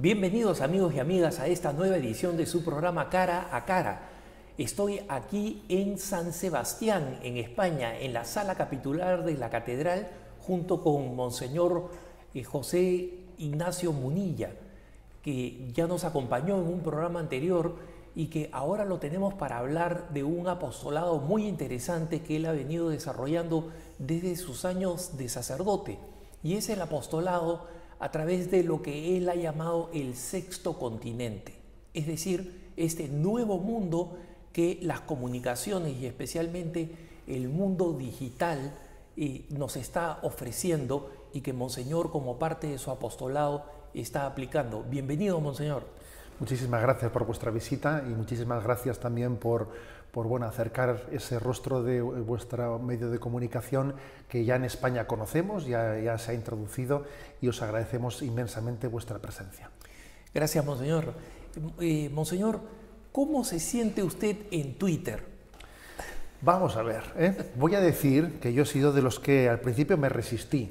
Bienvenidos amigos y amigas a esta nueva edición de su programa Cara a Cara. Estoy aquí en San Sebastián, en España, en la sala capitular de la catedral, junto con Monseñor José Ignacio Munilla, que ya nos acompañó en un programa anterior y que ahora lo tenemos para hablar de un apostolado muy interesante que él ha venido desarrollando desde sus años de sacerdote. Y es el apostolado a través de lo que él ha llamado el sexto continente, es decir, este nuevo mundo que las comunicaciones y especialmente el mundo digital nos está ofreciendo y que Monseñor, como parte de su apostolado, está aplicando. Bienvenido, Monseñor. Muchísimas gracias por vuestra visita y muchísimas gracias también por acercar ese rostro de vuestro medio de comunicación que ya en España conocemos, ya se ha introducido, y os agradecemos inmensamente vuestra presencia. Gracias, Monseñor. Monseñor, ¿cómo se siente usted en Twitter? Vamos a ver, voy a decir que yo he sido de los que al principio me resistí,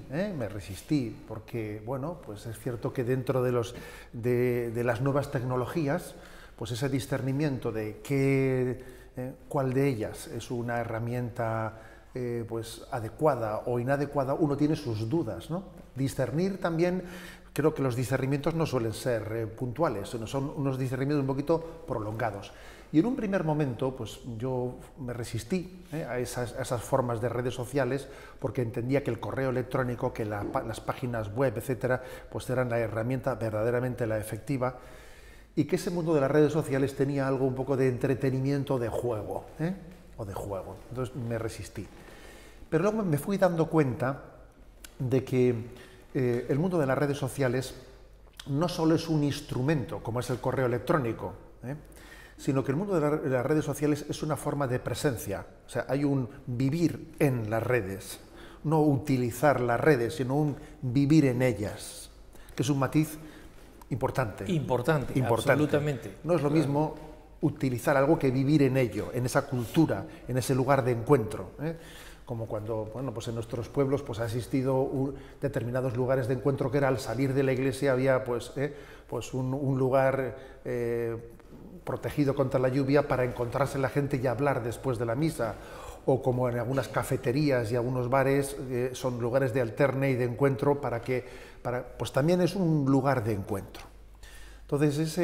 porque, bueno, pues es cierto que dentro de las nuevas tecnologías, pues ese discernimiento de cuál de ellas es una herramienta pues adecuada o inadecuada, uno tiene sus dudas, ¿no? Discernir también, creo que los discernimientos no suelen ser puntuales, sino son unos discernimientos un poquito prolongados. Y en un primer momento, pues yo me resistí a esas formas de redes sociales porque entendía que el correo electrónico, que las páginas web, etcétera, pues eran la herramienta verdaderamente la efectiva, y que ese mundo de las redes sociales tenía algo un poco de entretenimiento, de juego, Entonces me resistí. Pero luego me fui dando cuenta de que el mundo de las redes sociales no solo es un instrumento, como es el correo electrónico, sino que el mundo de las redes sociales es una forma de presencia. O sea, hay un vivir en las redes, no utilizar las redes, sino un vivir en ellas, que es un matiz importante. Importante, absolutamente. No es lo mismo utilizar algo que vivir en ello, en esa cultura, en ese lugar de encuentro. Como cuando, bueno, pues en nuestros pueblos pues ha existido determinados lugares de encuentro que era al salir de la iglesia había pues un lugar protegido contra la lluvia para encontrarse la gente y hablar después de la misa, o como en algunas cafeterías y algunos bares son lugares de alterne y de encuentro pues también es un lugar de encuentro. Entonces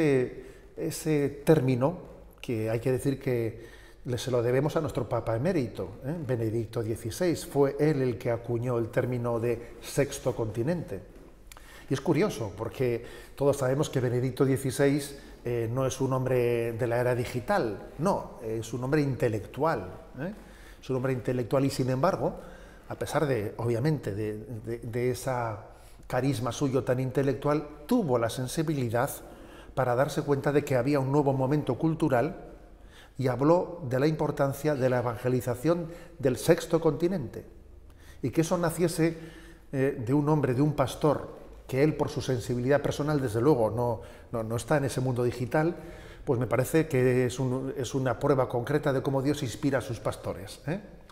ese término, que hay que decir que se lo debemos a nuestro Papa emérito, Benedicto XVI, fue él el que acuñó el término de sexto continente. Y es curioso, porque todos sabemos que Benedicto XVI no es un hombre de la era digital, no, es un hombre intelectual. Es un hombre intelectual y, sin embargo, a pesar de, obviamente, de esa carisma suyo tan intelectual, tuvo la sensibilidad para darse cuenta de que había un nuevo momento cultural y habló de la importancia de la evangelización del sexto continente. Y que eso naciese de un hombre, de un pastor, que él, por su sensibilidad personal, desde luego, no está en ese mundo digital, pues me parece que es una prueba concreta de cómo Dios inspira a sus pastores.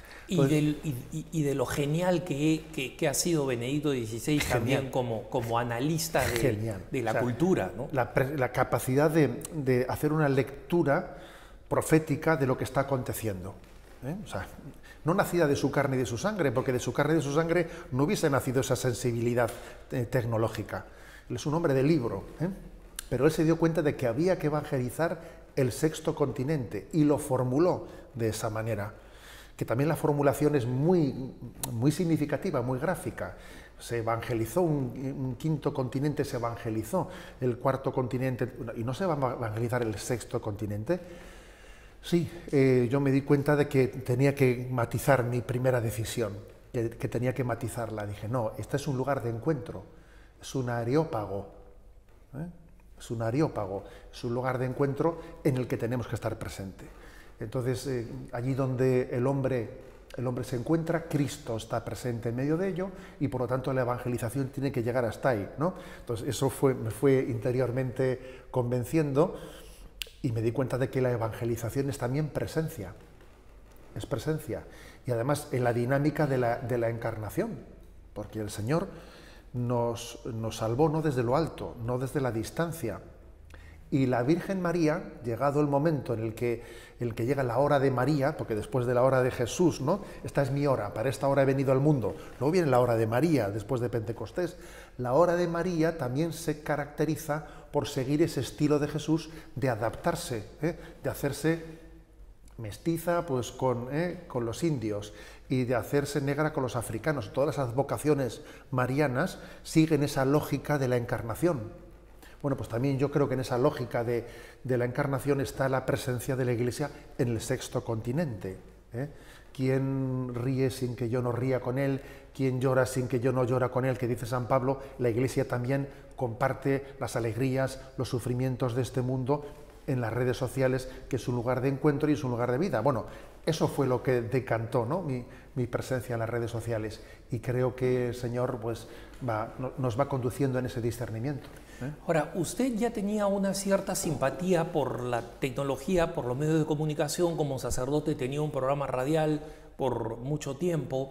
Y de lo genial que ha sido Benedicto XVI también como analista de la cultura, ¿no? La capacidad de hacer una lectura profética de lo que está aconteciendo. O sea, no nacida de su carne y de su sangre, porque de su carne y de su sangre no hubiese nacido esa sensibilidad tecnológica. Él es un hombre de libro, pero él se dio cuenta de que había que evangelizar el sexto continente y lo formuló de esa manera, que también la formulación es muy significativa, muy gráfica. Se evangelizó un quinto continente, se evangelizó el cuarto continente, y no se va a evangelizar el sexto continente. Sí, yo me di cuenta de que tenía que matizar mi primera decisión, que tenía que matizarla. Dije, no, este es un lugar de encuentro, es un areópago, es un areópago, es un lugar de encuentro en el que tenemos que estar presente. Entonces, allí donde el hombre se encuentra, Cristo está presente en medio de ello, y por lo tanto la evangelización tiene que llegar hasta ahí, ¿no? Entonces eso me fue interiormente convenciendo. Y me di cuenta de que la evangelización es también presencia, es presencia. Y además en la dinámica de la encarnación, porque el Señor nos salvó no desde lo alto, no desde la distancia. Y la Virgen María, llegado el momento en el que llega la hora de María, porque después de la hora de Jesús, ¿no? Esta es mi hora, para esta hora he venido al mundo. Luego viene la hora de María, después de Pentecostés. La hora de María también se caracteriza por seguir ese estilo de Jesús de adaptarse, de hacerse mestiza pues, con los indios y de hacerse negra con los africanos. Todas las advocaciones marianas siguen esa lógica de la encarnación. Bueno, pues también yo creo que en esa lógica de la encarnación está la presencia de la Iglesia en el sexto continente. ¿Quién ríe sin que yo no ría con él? ¿Quién llora sin que yo no llora con él? Que dice San Pablo, la Iglesia también comparte las alegrías, los sufrimientos de este mundo en las redes sociales, que es un lugar de encuentro y es un lugar de vida. Bueno, eso fue lo que decantó, ¿no? mi presencia en las redes sociales, y creo que el Señor pues, nos va conduciendo en ese discernimiento. Ahora, usted ya tenía una cierta simpatía por la tecnología, por los medios de comunicación. Como sacerdote tenía un programa radial por mucho tiempo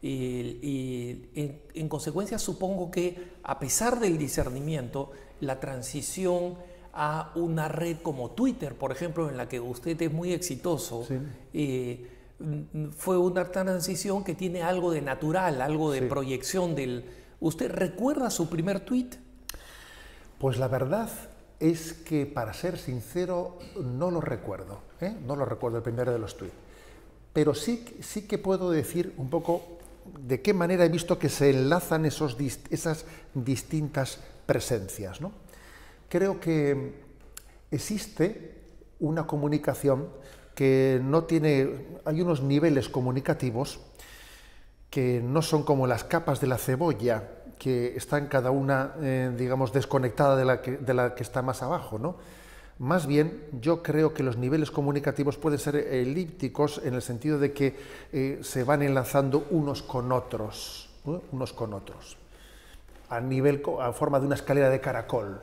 y en consecuencia supongo que, a pesar del discernimiento, la transición a una red como Twitter, por ejemplo, en la que usted es muy exitoso, sí, fue una transición que tiene algo de natural, algo de proyección del... ¿Usted recuerda su primer tweet? Pues la verdad es que, para ser sincero, no lo recuerdo, no lo recuerdo el primero de los tweets, pero sí que puedo decir un poco de qué manera he visto que se enlazan esas distintas presencias, ¿no? Creo que existe una comunicación que no tiene... Hay unos niveles comunicativos que no son como las capas de la cebolla, que están cada una, digamos, desconectada de la que está más abajo, ¿no? Más bien, yo creo que los niveles comunicativos pueden ser elípticos, en el sentido de que se van enlazando unos con otros, ¿no? Unos con otros, a forma de una escalera de caracol.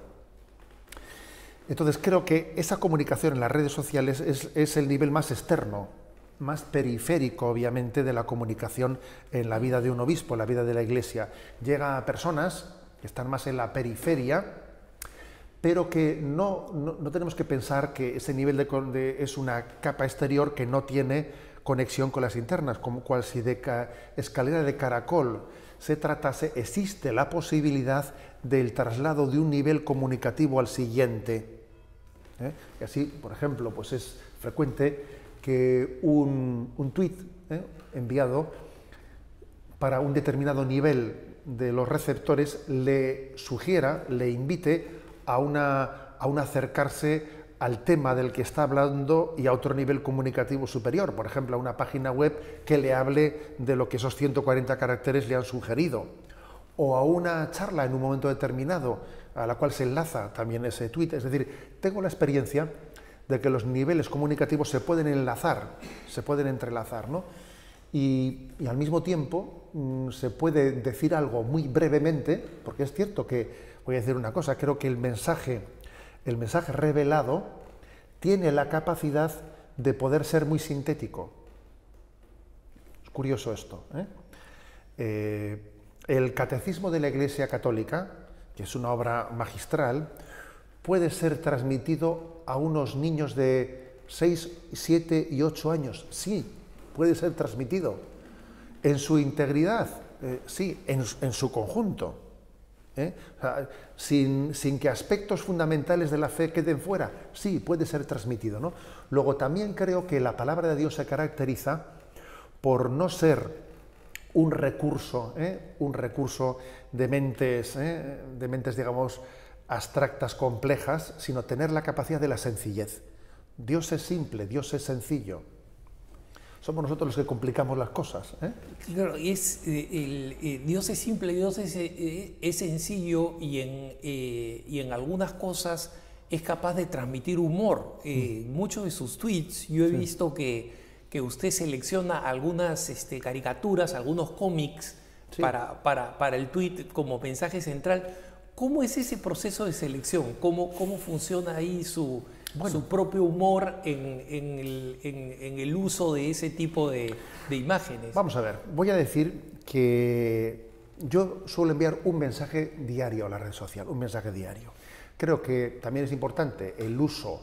Entonces creo que esa comunicación en las redes sociales es el nivel más externo, más periférico, obviamente, de la comunicación en la vida de un obispo, en la vida de la Iglesia. Llega a personas que están más en la periferia, pero que no tenemos que pensar que ese nivel es una capa exterior que no tiene conexión con las internas, como cual si de escalera de caracol se tratase. Existe la posibilidad del traslado de un nivel comunicativo al siguiente. Y así, por ejemplo, pues es frecuente que un tuit enviado para un determinado nivel de los receptores le sugiera, le invite a un acercarse al tema del que está hablando y a otro nivel comunicativo superior, por ejemplo, a una página web que le hable de lo que esos 140 caracteres le han sugerido, o a una charla en un momento determinado a la cual se enlaza también ese tuit. Es decir, tengo la experiencia de que los niveles comunicativos se pueden enlazar, se pueden entrelazar, ¿no? Y al mismo tiempo se puede decir algo muy brevemente, porque es cierto que, voy a decir una cosa, creo que el mensaje revelado tiene la capacidad de poder ser muy sintético. Es curioso esto, el Catecismo de la Iglesia Católica, que es una obra magistral, puede ser transmitido a unos niños de 6, 7 y 8 años. Sí, puede ser transmitido. En su integridad, sí, en su conjunto. O sea, sin que aspectos fundamentales de la fe queden fuera. Sí, puede ser transmitido, ¿no? Luego, también creo que la palabra de Dios se caracteriza por no ser un recurso de mentes, digamos, abstractas, complejas, sino tener la capacidad de la sencillez. Dios es simple, Dios es sencillo. Somos nosotros los que complicamos las cosas. Claro, Dios es simple, Dios es sencillo, y en algunas cosas es capaz de transmitir humor. Muchos de sus tweets, yo he visto que usted selecciona algunas caricaturas, algunos cómics para el tweet como mensaje central. ¿Cómo es ese proceso de selección? ¿Cómo funciona ahí su propio humor en el uso de ese tipo de imágenes? Vamos a ver, voy a decir que yo suelo enviar un mensaje diario a la red social, un mensaje diario. Creo que también es importante el uso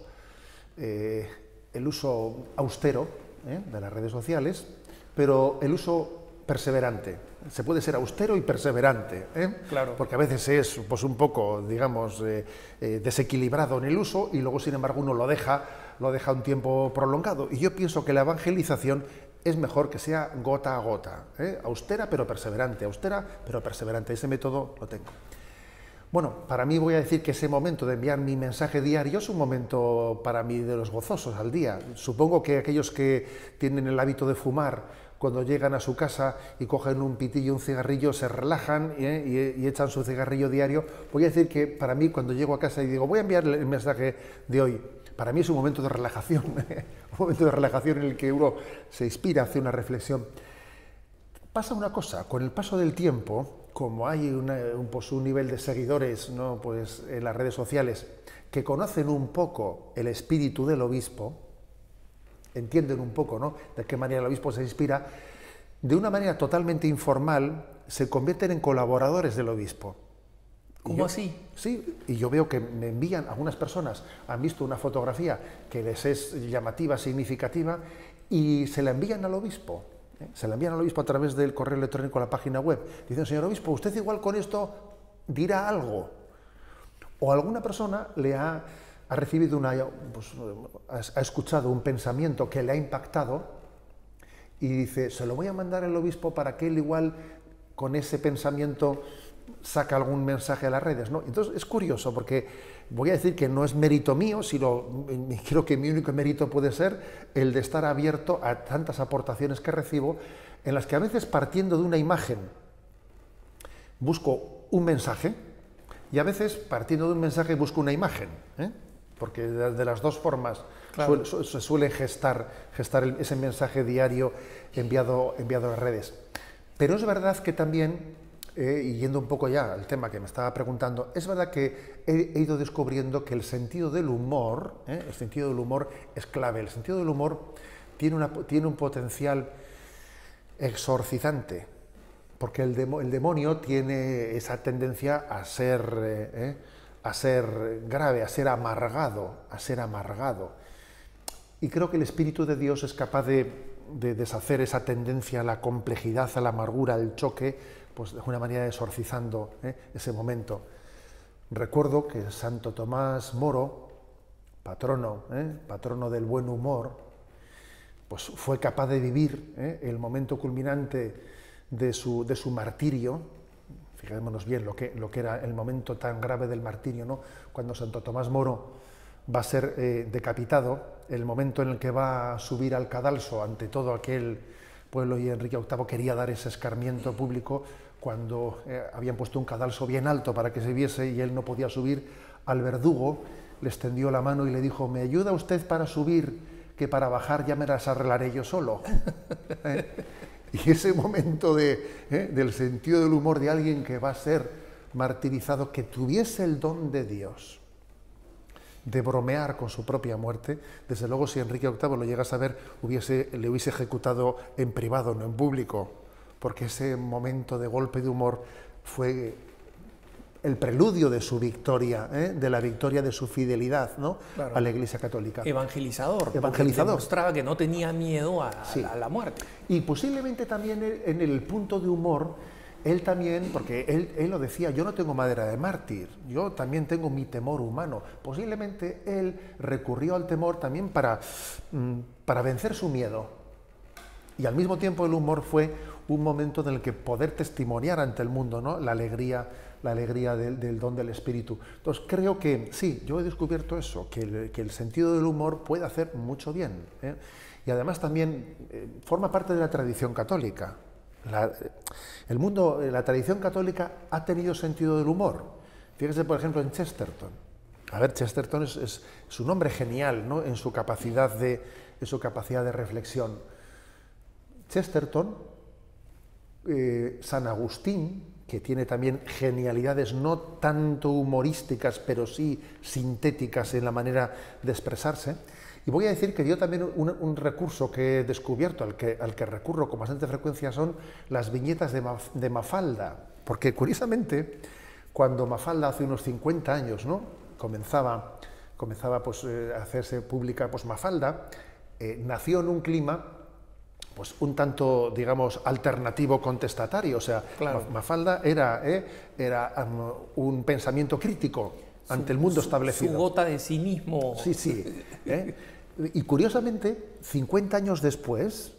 austero de las redes sociales, pero el uso perseverante. Se puede ser austero y perseverante, Claro. porque a veces es pues, un poco, digamos, desequilibrado en el uso y luego, sin embargo, uno lo deja un tiempo prolongado. Y yo pienso que la evangelización es mejor que sea gota a gota, austera pero perseverante, austera pero perseverante. Ese método lo tengo. Bueno, para mí voy a decir que ese momento de enviar mi mensaje diario es un momento para mí de los gozosos al día. Supongo que aquellos que tienen el hábito de fumar, cuando llegan a su casa y cogen un pitillo, un cigarrillo, se relajan y echan su cigarrillo diario. Voy a decir que para mí, cuando llego a casa y digo, voy a enviar el mensaje de hoy, para mí es un momento de relajación, un momento de relajación en el que uno se inspira, hace una reflexión. Pasa una cosa, con el paso del tiempo, como hay un nivel de seguidores, ¿no? Pues, en las redes sociales que conocen un poco el espíritu del obispo, entienden un poco, ¿no?, de qué manera el obispo se inspira, de una manera totalmente informal se convierten en colaboradores del obispo. ¿Cómo así? Sí, y yo veo que me envían, algunas personas han visto una fotografía que les es llamativa, significativa, y se la envían al obispo. Se la envían al obispo a través del correo electrónico a la página web. Dicen, señor obispo, usted igual con esto dirá algo. O alguna persona ha recibido ha escuchado un pensamiento que le ha impactado y dice, se lo voy a mandar al obispo para que él igual con ese pensamiento saca algún mensaje a las redes, ¿no? Entonces es curioso porque voy a decir que no es mérito mío, sino creo que mi único mérito puede ser el de estar abierto a tantas aportaciones que recibo, en las que a veces, partiendo de una imagen, busco un mensaje, y a veces, partiendo de un mensaje, busco una imagen, porque de las dos formas claro, se suele gestar ese mensaje diario enviado a las redes. Pero es verdad que también, y yendo un poco ya al tema que me estaba preguntando, es verdad que he ido descubriendo que el sentido del humor es clave. El sentido del humor tiene un potencial exorcizante, porque el demonio tiene esa tendencia a ser grave, a ser amargado. Y creo que el Espíritu de Dios es capaz de deshacer esa tendencia a la complejidad, a la amargura, al choque, pues de una manera exorcizando ese momento. Recuerdo que Santo Tomás Moro, patrono del buen humor, pues fue capaz de vivir el momento culminante de su martirio. Fijémonos bien lo que era el momento tan grave del martirio, ¿no? Cuando Santo Tomás Moro va a ser decapitado, el momento en el que va a subir al cadalso ante todo aquel pueblo, y Enrique VIII quería dar ese escarmiento público cuando habían puesto un cadalso bien alto para que se viese y él no podía subir. Al verdugo le extendió la mano y le dijo, ¿me ayuda usted para subir, que para bajar ya me las arreglaré yo solo? Y ese momento del sentido del humor de alguien que va a ser martirizado, que tuviese el don de Dios de bromear con su propia muerte, desde luego si Enrique VIII lo llega a saber, le hubiese ejecutado en privado, no en público, porque ese momento de golpe de humor fue el preludio de su victoria, de la victoria de su fidelidad, ¿no? Claro, a la Iglesia Católica. Evangelizador. Demostraba que no tenía miedo a la muerte. Y posiblemente también en el punto de humor, él también, porque él lo decía, yo no tengo madera de mártir, yo también tengo mi temor humano. Posiblemente él recurrió al temor también para vencer su miedo. Y al mismo tiempo el humor fue un momento en el que poder testimoniar ante el mundo, ¿no?, la alegría del don del Espíritu. Entonces creo que sí, yo he descubierto eso, que el sentido del humor puede hacer mucho bien, y además también forma parte de la tradición católica. La tradición católica ha tenido sentido del humor. Fíjese, por ejemplo, en Chesterton. A ver, Chesterton es un hombre genial, ¿no?, en su capacidad de reflexión. Chesterton, San Agustín, que tiene también genialidades no tanto humorísticas, pero sí sintéticas en la manera de expresarse. Y voy a decir que yo también un recurso que he descubierto, al que recurro con bastante frecuencia, son las viñetas de Mafalda, porque curiosamente, cuando Mafalda hace unos 50 años, ¿no?, comenzaba pues, a hacerse pública, pues Mafalda nació en un clima pues un tanto, digamos, alternativo contestatario. O sea, claro, Mafalda era un pensamiento crítico ante el mundo establecido. Su gota de cinismo. Sí, sí. Y curiosamente, 50 años después,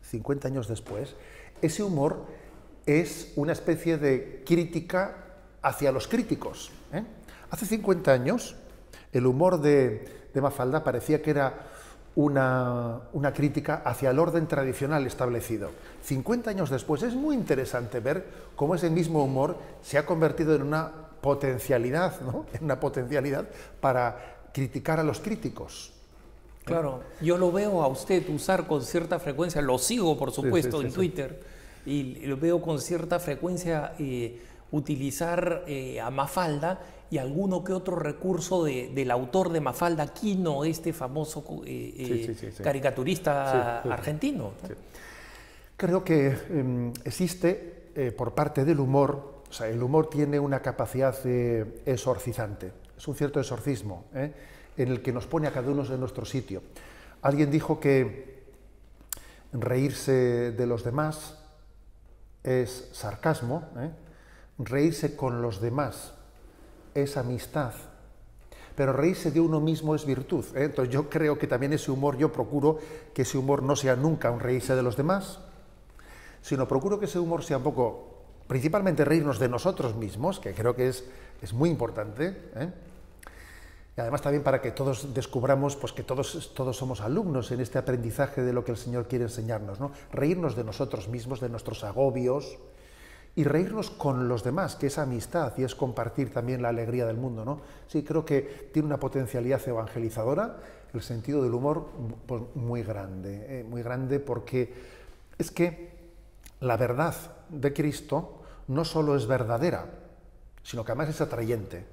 ese humor es una especie de crítica hacia los críticos. Hace 50 años, el humor de Mafalda parecía que era una crítica hacia el orden tradicional establecido. 50 años después es muy interesante ver cómo ese mismo humor se ha convertido en una potencialidad, ¿no?, en una potencialidad para criticar a los críticos. Claro, yo lo veo a usted usar con cierta frecuencia, lo sigo por supuesto en Twitter, y lo veo con cierta frecuencia utilizar a Mafalda y alguno que otro recurso del autor de Mafalda, Quino, este famoso caricaturista argentino, ¿no? Sí. Creo que existe por parte del humor, o sea, el humor tiene una capacidad exorcizante, es un cierto exorcismo, en el que nos pone a cada uno en nuestro sitio. Alguien dijo que reírse de los demás es sarcasmo, reírse con los demás es amistad, pero reírse de uno mismo es virtud. Entonces yo creo que también ese humor, yo procuro que ese humor no sea nunca un reírse de los demás, sino procuro que ese humor sea un poco, principalmente reírnos de nosotros mismos, que creo que es muy importante, y además también para que todos descubramos pues, que todos somos alumnos en este aprendizaje de lo que el Señor quiere enseñarnos, ¿no? Reírnos de nosotros mismos, de nuestros agobios, y reírnos con los demás, que es amistad y es compartir también la alegría del mundo, ¿no? Sí, creo que tiene una potencialidad evangelizadora, el sentido del humor pues, muy grande porque es que la verdad de Cristo no solo es verdadera, sino que además es atrayente,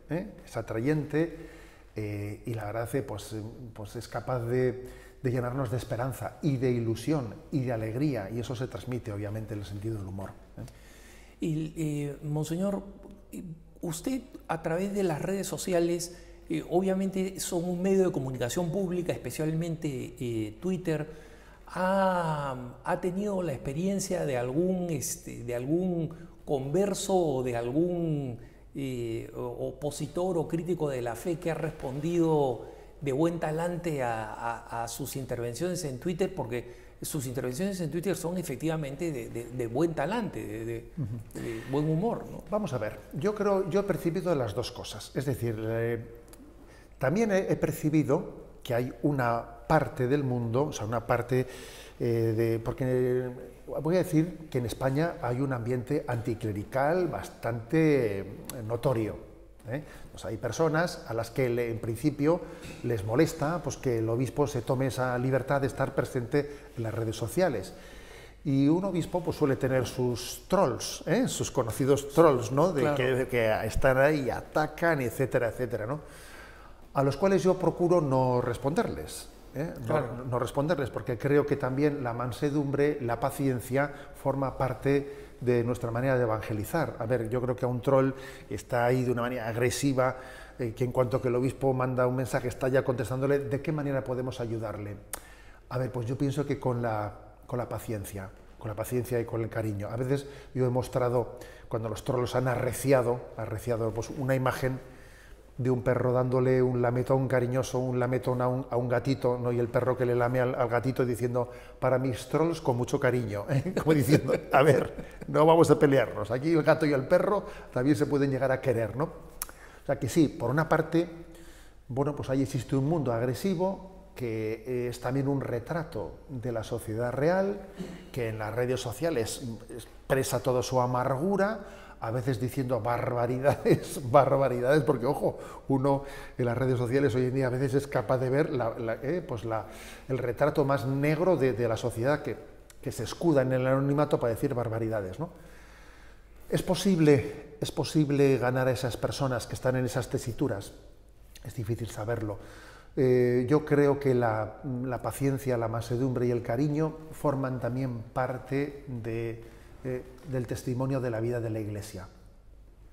y la verdad pues es capaz de llenarnos de esperanza y de ilusión y de alegría, y eso se transmite obviamente en el sentido del humor. Y, Monseñor, usted a través de las redes sociales, obviamente son un medio de comunicación pública, especialmente Twitter, ha tenido la experiencia de algún converso o de algún opositor o crítico de la fe que ha respondido de buen talante a sus intervenciones en Twitter, porque sus intervenciones en Twitter son efectivamente de buen talante, de buen humor, ¿no? Vamos a ver, yo he percibido las dos cosas, es decir, también he percibido que hay una parte del mundo, o sea, una parte porque voy a decir que en España hay un ambiente anticlerical bastante notorio. Pues hay personas a las que en principio les molesta pues, que el obispo se tome esa libertad de estar presente en las redes sociales. Y un obispo pues, suele tener sus trolls, sus conocidos trolls, ¿no? Claro. que están ahí, atacan, etcétera, etcétera, ¿no? A los cuales yo procuro no responderles. Claro. No responderles, porque creo que también la mansedumbre, la paciencia, forma parte de nuestra manera de evangelizar. A ver, yo creo que a un troll está ahí de una manera agresiva, que en cuanto que el obispo manda un mensaje está ya contestándole, ¿de qué manera podemos ayudarle? A ver, pues yo pienso que con la paciencia y con el cariño. A veces yo he mostrado, cuando los trolls han arreciado pues una imagen de un perro dándole un lametón cariñoso, un lametón a un gatito, ¿no? Y el perro que le lame al gatito diciendo, para mis trolls con mucho cariño, como diciendo, a ver, no vamos a pelearnos, aquí el gato y el perro también se pueden llegar a querer, ¿no? O sea que sí, por una parte, bueno, pues ahí existe un mundo agresivo que es también un retrato de la sociedad real, que en las redes sociales expresa toda su amargura, a veces diciendo barbaridades, porque, ojo, uno en las redes sociales hoy en día a veces es capaz de ver el retrato más negro de la sociedad que se escuda en el anonimato para decir barbaridades, ¿no? ¿Es posible ganar a esas personas que están en esas tesituras? Es difícil saberlo. Yo creo que la paciencia, la mansedumbre y el cariño forman también parte del testimonio de la vida de la Iglesia.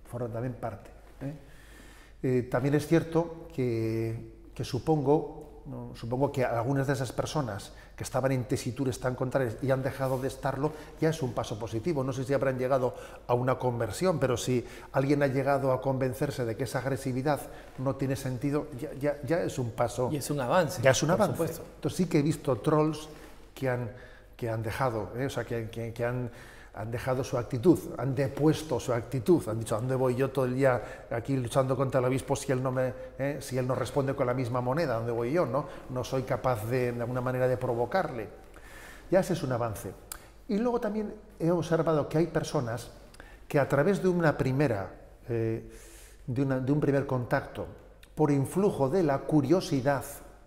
forman también parte. También es cierto que supongo, ¿no? Supongo que algunas de esas personas que estaban en tesituras tan contrarias y han dejado de estarlo, ya es un paso positivo. No sé si habrán llegado a una conversión, pero si alguien ha llegado a convencerse de que esa agresividad no tiene sentido, ya es un paso. Y es un avance. Ya es un avance. Supuesto. Entonces sí que he visto trolls que han dejado, o sea, que han dejado su actitud, han depuesto su actitud, han dicho, ¿a dónde voy yo todo el día aquí luchando contra el obispo si él no responde con la misma moneda? ¿A dónde voy yo? No soy capaz de alguna manera de provocarle. Ya ese es un avance. Y luego también he observado que hay personas que a través de una primera, de un primer contacto, por influjo de la curiosidad,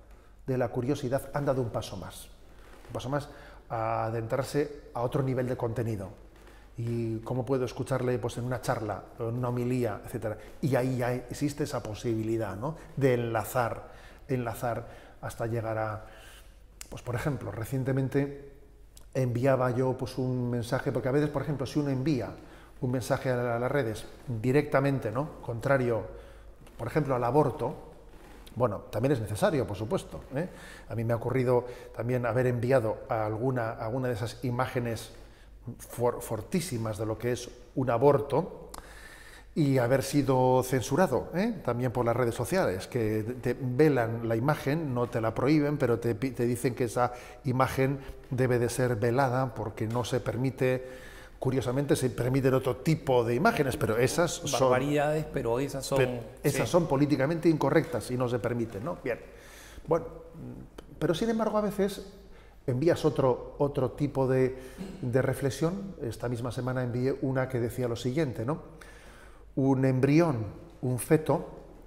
han dado un paso más a adentrarse a otro nivel de contenido. Y cómo puedo escucharle pues, en una charla, en una homilía, etc. Y ahí ya existe esa posibilidad, ¿no?, de enlazar hasta llegar a... Pues, por ejemplo, recientemente enviaba yo pues, un mensaje, porque a veces, por ejemplo, si uno envía un mensaje a las redes directamente, ¿no?, contrario, por ejemplo, al aborto, bueno, también es necesario, por supuesto, ¿eh? A mí me ha ocurrido también haber enviado alguna de esas imágenes fortísimas de lo que es un aborto y haber sido censurado, también por las redes sociales, que te velan la imagen, no te la prohíben, pero te dicen que esa imagen debe de ser velada porque no se permite. Curiosamente se permiten otro tipo de imágenes, pero esas son... Barbaridades, pero esas son... Esas son políticamente incorrectas y no se permiten, ¿no? Bien. Bueno, pero sin embargo a veces envías otro tipo de reflexión. Esta misma semana envié una que decía lo siguiente, ¿no? Un embrión, un feto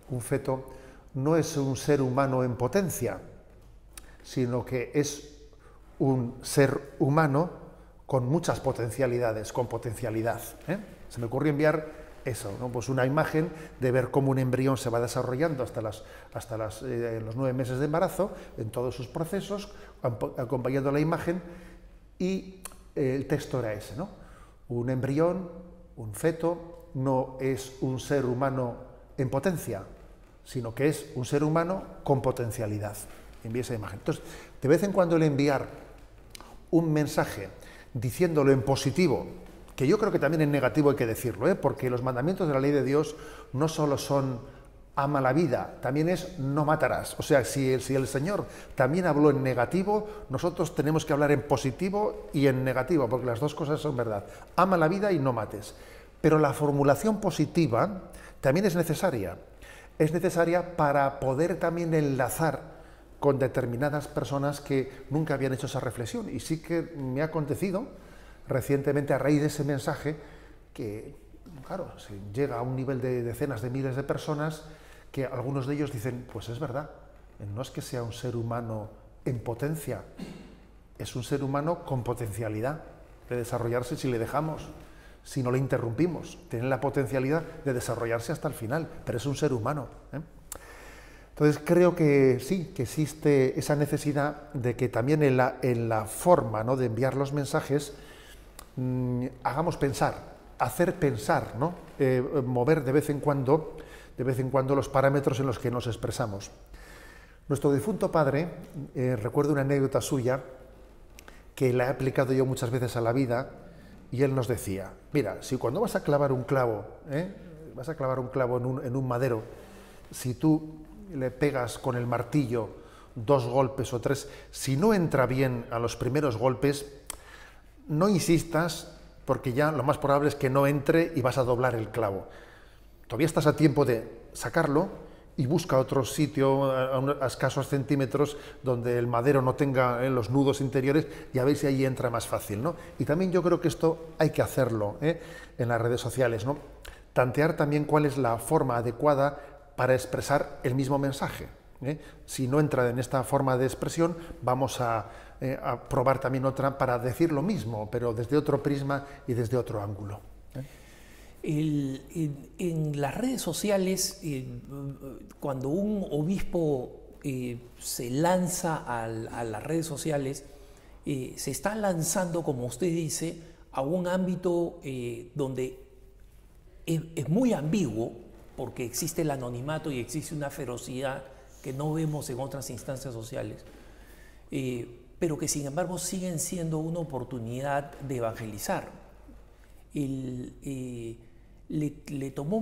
no es un ser humano en potencia, sino que es un ser humano con muchas potencialidades, con potencialidad. Se me ocurrió enviar eso, ¿no? Pues una imagen de ver cómo un embrión se va desarrollando hasta los 9 meses de embarazo, en todos sus procesos, acompañando la imagen, y el texto era ese, ¿no? Un embrión, un feto, no es un ser humano en potencia, sino que es un ser humano con potencialidad. Envié esa imagen. Entonces, de vez en cuando el enviar un mensaje diciéndolo en positivo, que yo creo que también en negativo hay que decirlo, porque los mandamientos de la ley de Dios no solo son ama la vida, también es no matarás. O sea, si el Señor también habló en negativo, nosotros tenemos que hablar en positivo y en negativo, porque las dos cosas son verdad. Ama la vida y no mates. Pero la formulación positiva también es necesaria. Es necesaria para poder también enlazar con determinadas personas que nunca habían hecho esa reflexión. Y sí que me ha acontecido recientemente, a raíz de ese mensaje, que, claro, se llega a un nivel de decenas de miles de personas, que algunos de ellos dicen, pues es verdad, no es que sea un ser humano en potencia, es un ser humano con potencialidad de desarrollarse si le dejamos, si no le interrumpimos. Tiene la potencialidad de desarrollarse hasta el final, pero es un ser humano, Entonces creo que sí, que existe esa necesidad de que también en la forma, ¿no?, de enviar los mensajes hagamos pensar, hacer pensar, ¿no? Mover de vez en cuando los parámetros en los que nos expresamos. Nuestro difunto padre, recuerdo una anécdota suya que la he aplicado yo muchas veces a la vida, y él nos decía, mira, si cuando vas a clavar un clavo, en un madero, si tú le pegas con el martillo 2 golpes o 3, si no entra bien a los primeros golpes, no insistas, porque ya lo más probable es que no entre y vas a doblar el clavo. Todavía estás a tiempo de sacarlo y busca otro sitio a escasos centímetros donde el madero no tenga los nudos interiores, y a ver si ahí entra más fácil, ¿no? Y también yo creo que esto hay que hacerlo en las redes sociales, ¿no? Tantear también cuál es la forma adecuada para expresar el mismo mensaje. Si no entra en esta forma de expresión, vamos a probar también otra para decir lo mismo, pero desde otro prisma y desde otro ángulo. En las redes sociales, cuando un obispo se lanza a las redes sociales, se está lanzando, como usted dice, a un ámbito donde es muy ambiguo porque existe el anonimato y existe una ferocidad que no vemos en otras instancias sociales, pero que sin embargo siguen siendo una oportunidad de evangelizar. Le tomó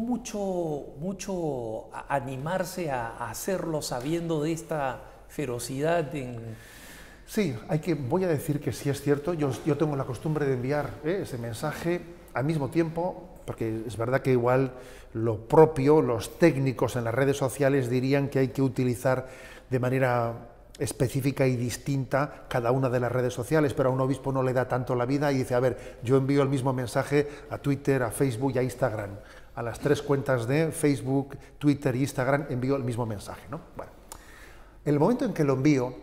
mucho animarse a hacerlo sabiendo de esta ferocidad. Sí, voy a decir que sí es cierto. Yo tengo la costumbre de enviar ese mensaje al mismo tiempo, porque es verdad que igual lo propio, los técnicos en las redes sociales dirían que hay que utilizar de manera específica y distinta cada una de las redes sociales, pero a un obispo no le da tanto la vida y dice, a ver, yo envío el mismo mensaje a Twitter, a Facebook y a Instagram. A las 3 cuentas de Facebook, Twitter y Instagram envío el mismo mensaje, ¿no? Bueno, en el momento en que lo envío,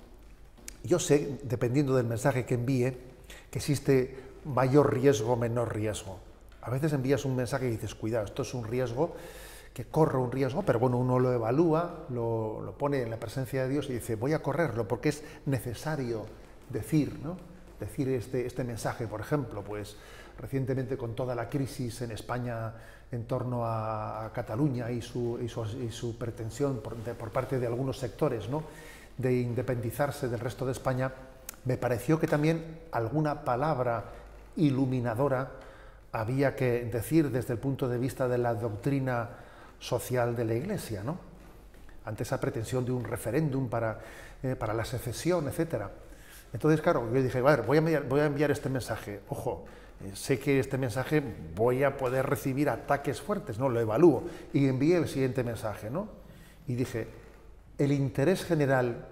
yo sé, dependiendo del mensaje que envíe, que existe mayor riesgo o menor riesgo. A veces envías un mensaje y dices, cuidado, esto es un riesgo, que corro un riesgo, pero bueno, uno lo evalúa, lo pone en la presencia de Dios y dice, voy a correrlo porque es necesario decir, ¿no? Decir este mensaje. Por ejemplo, pues recientemente con toda la crisis en España en torno a Cataluña y su pretensión por parte de algunos sectores, ¿no?, de independizarse del resto de España, me pareció que también alguna palabra iluminadora había que decir desde el punto de vista de la doctrina social de la Iglesia, ¿no?, ante esa pretensión de un referéndum para la secesión, etc. Entonces, claro, yo dije, a ver, voy a enviar este mensaje. Ojo, sé que este mensaje voy a poder recibir ataques fuertes, ¿no? Lo evalúo. Y envié el siguiente mensaje, ¿no? Y dije, el interés general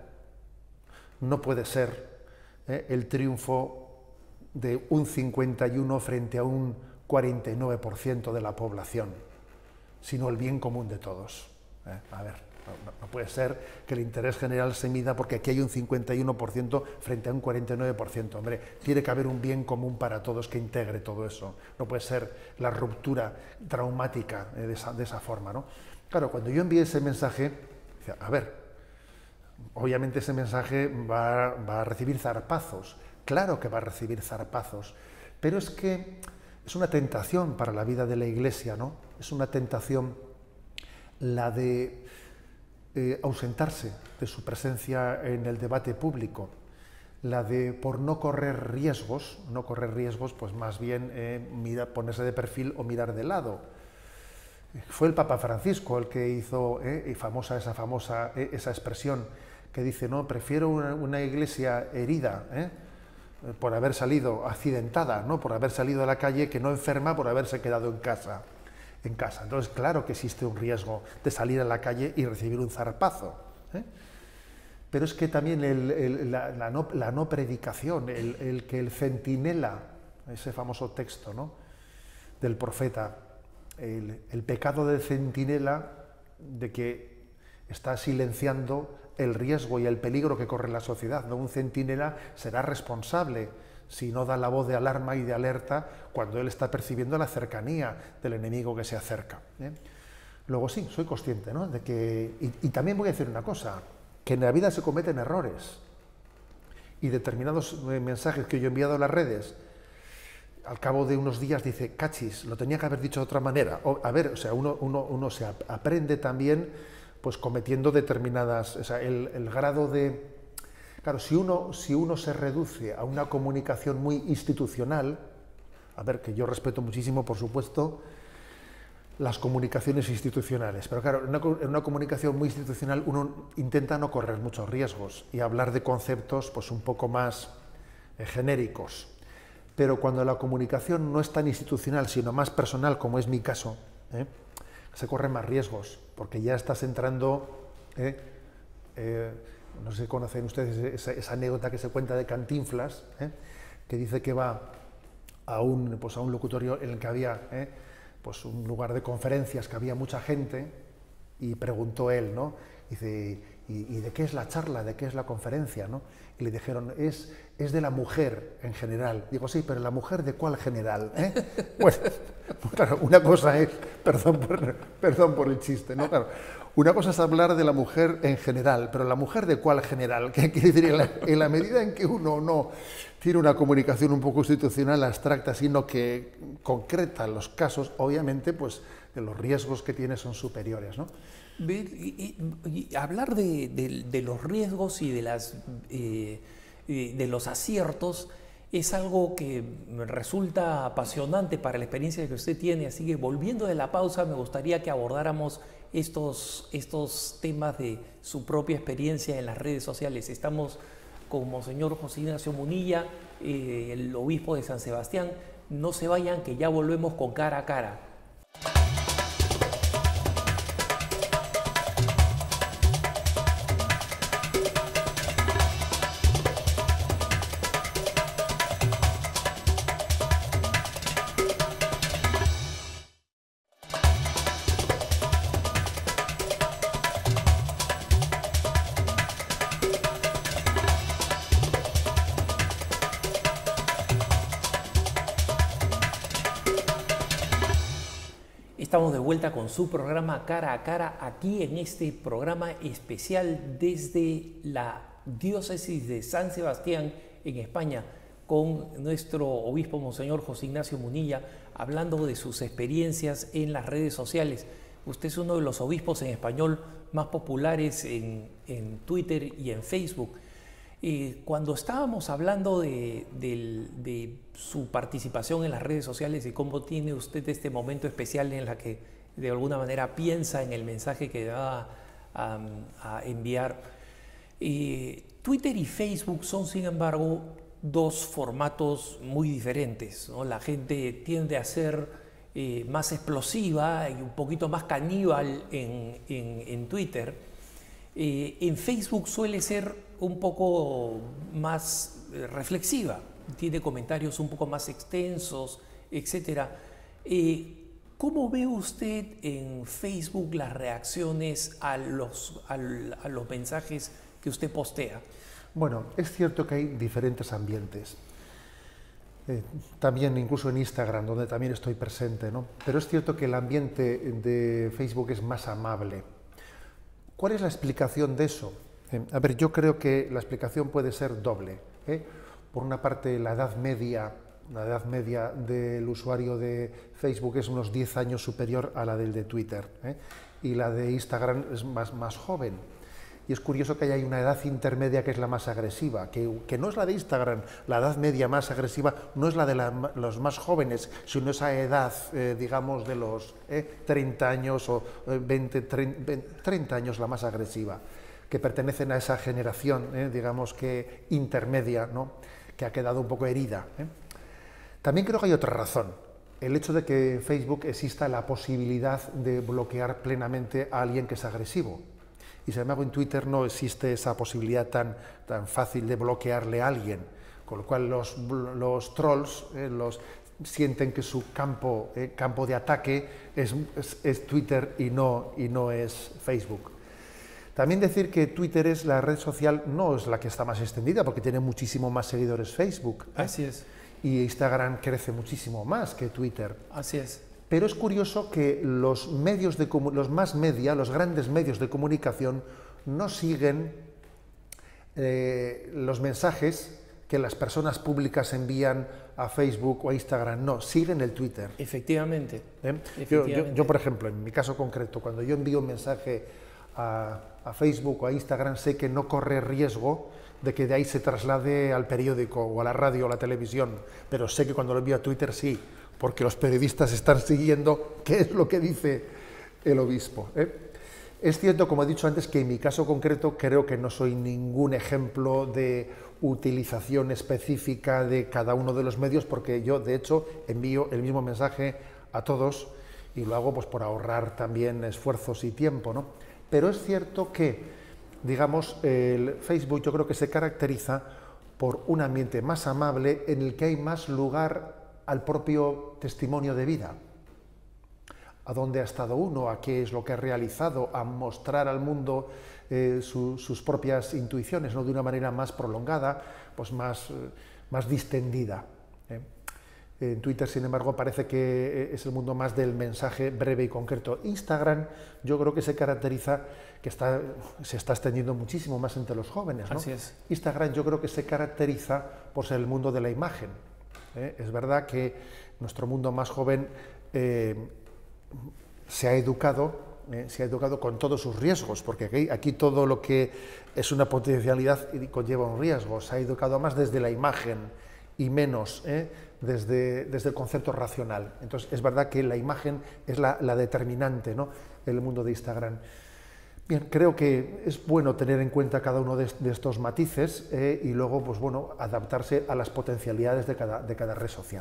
no puede ser el triunfo de un 51 frente a un 49% de la población, sino el bien común de todos. A ver, no puede ser que el interés general se mida porque aquí hay un 51% frente a un 49%. Hombre, tiene que haber un bien común para todos que integre todo eso. No puede ser la ruptura traumática de esa forma, ¿no? Claro, cuando yo envié ese mensaje, decía, a ver, obviamente ese mensaje va a recibir zarpazos. Claro que va a recibir zarpazos, pero es que es una tentación para la vida de la Iglesia, ¿no? Es una tentación la de ausentarse de su presencia en el debate público, la de, por no correr riesgos, pues más bien ponerse de perfil o mirar de lado. Fue el Papa Francisco el que hizo esa expresión que dice, no, prefiero una Iglesia herida, por haber salido accidentada, ¿no?, por haber salido a la calle, que no enferma por haberse quedado en casa. Entonces, claro que existe un riesgo de salir a la calle y recibir un zarpazo. Pero es que también la no predicación, el que el centinela, ese famoso texto, ¿no?, del profeta, el pecado del centinela, de que está silenciando el riesgo y el peligro que corre la sociedad, ¿no? Un centinela será responsable si no da la voz de alarma y de alerta cuando él está percibiendo la cercanía del enemigo que se acerca. Luego sí, soy consciente, ¿no?, de que... Y también voy a decir una cosa, que en la vida se cometen errores. Y determinados mensajes que yo he enviado a las redes, al cabo de unos días dice, cachis, lo tenía que haber dicho de otra manera. Uno se aprende también, pues cometiendo determinadas... O sea, el grado de... Claro, si uno se reduce a una comunicación muy institucional, a ver, que yo respeto muchísimo, por supuesto, las comunicaciones institucionales, pero claro, en una comunicación muy institucional uno intenta no correr muchos riesgos y hablar de conceptos pues un poco más genéricos. Pero cuando la comunicación no es tan institucional, sino más personal, como es mi caso, se corren más riesgos, porque ya estás entrando... no sé si conocen ustedes esa anécdota que se cuenta de Cantinflas, que dice que va a un locutorio en el que había pues un lugar de conferencias, que había mucha gente, y preguntó él, ¿no? Dice, ¿Y de qué es la charla? ¿De qué es la conferencia? ¿No? Y le dijeron, es de la mujer en general. Digo, sí, pero ¿la mujer de cuál general? Bueno, claro, una cosa es, perdón por el chiste, ¿no? Claro, una cosa es hablar de la mujer en general, pero ¿la mujer de cuál general? ¿Qué quiere decir? En la medida en que uno no tiene una comunicación un poco institucional abstracta, sino que concreta los casos, obviamente, pues los riesgos que tiene son superiores, ¿no? Y hablar de los riesgos y de los aciertos es algo que me resulta apasionante para la experiencia que usted tiene, así que volviendo de la pausa me gustaría que abordáramos estos temas de su propia experiencia en las redes sociales. Estamos con Monseñor José Ignacio Munilla, el obispo de San Sebastián. No se vayan, que ya volvemos con Cara a Cara. Estamos de vuelta con su programa Cara a Cara, aquí en este programa especial desde la diócesis de San Sebastián en España, con nuestro obispo Monseñor José Ignacio Munilla, hablando de sus experiencias en las redes sociales. Usted es uno de los obispos en español más populares en Twitter y en Facebook. Cuando estábamos hablando de su participación en las redes sociales y cómo tiene usted este momento especial en la que de alguna manera piensa en el mensaje que va a enviar, Twitter y Facebook son, sin embargo, dos formatos muy diferentes, ¿no? La gente tiende a ser más explosiva y un poquito más caníbal en Twitter. En Facebook suele ser un poco más reflexiva, tiene comentarios un poco más extensos, etc. ¿Cómo ve usted en Facebook las reacciones a los mensajes que usted postea? Bueno, es cierto que hay diferentes ambientes. También incluso en Instagram, donde también estoy presente, ¿no? Pero es cierto que el ambiente de Facebook es más amable. ¿Cuál es la explicación de eso? A ver, yo creo que la explicación puede ser doble. Por una parte, la edad media del usuario de Facebook es unos 10 años superior a la del de Twitter, y la de Instagram es más joven. Y es curioso que haya una edad intermedia que es la más agresiva, que no es la de Instagram. La edad media más agresiva no es la de los más jóvenes, sino esa edad, digamos, de los 30 años o 30 años la más agresiva, que pertenecen a esa generación, digamos, que intermedia, ¿no?, que ha quedado un poco herida. También creo que hay otra razón. El hecho de que en Facebook exista la posibilidad de bloquear plenamente a alguien que es agresivo. Y sin embargo en Twitter no existe esa posibilidad tan fácil de bloquearle a alguien, con lo cual los trolls sienten que su campo de ataque es Twitter y no es Facebook. También decir que Twitter es la red social, no es la que está más extendida, porque tiene muchísimo más seguidores Facebook. Así es. Y Instagram crece muchísimo más que Twitter. Así es. Pero es curioso que los grandes medios de comunicación no siguen los mensajes que las personas públicas envían a Facebook o a Instagram, no, siguen el Twitter. Efectivamente. Yo, por ejemplo, en mi caso concreto, cuando yo envío un mensaje a Facebook o a Instagram, sé que no corre riesgo de que de ahí se traslade al periódico o a la radio o a la televisión, pero sé que cuando lo envío a Twitter sí, porque los periodistas están siguiendo qué es lo que dice el obispo. Es cierto, como he dicho antes, que en mi caso concreto creo que no soy ningún ejemplo de utilización específica de cada uno de los medios, porque yo, de hecho, envío el mismo mensaje a todos y lo hago pues por ahorrar también esfuerzos y tiempo, ¿no? Pero es cierto que, digamos, el Facebook yo creo que se caracteriza por un ambiente más amable en el que hay más lugar al propio testimonio de vida. a dónde ha estado uno, a qué es lo que ha realizado, a mostrar al mundo sus propias intuiciones, ¿no? De una manera más prolongada, pues más distendida. En Twitter, sin embargo, parece que es el mundo más del mensaje breve y concreto. Instagram, yo creo que se caracteriza, que se está extendiendo muchísimo más entre los jóvenes, ¿no? Así es. Instagram yo creo que se caracteriza por ser el mundo de la imagen. Es verdad que nuestro mundo más joven se ha educado con todos sus riesgos, porque aquí todo lo que es una potencialidad conlleva un riesgo. Se ha educado más desde la imagen y menos desde el concepto racional. Entonces, es verdad que la imagen es la determinante, ¿no?, en el mundo de Instagram. Bien, creo que es bueno tener en cuenta cada uno de estos matices y luego, pues bueno, adaptarse a las potencialidades de cada red social.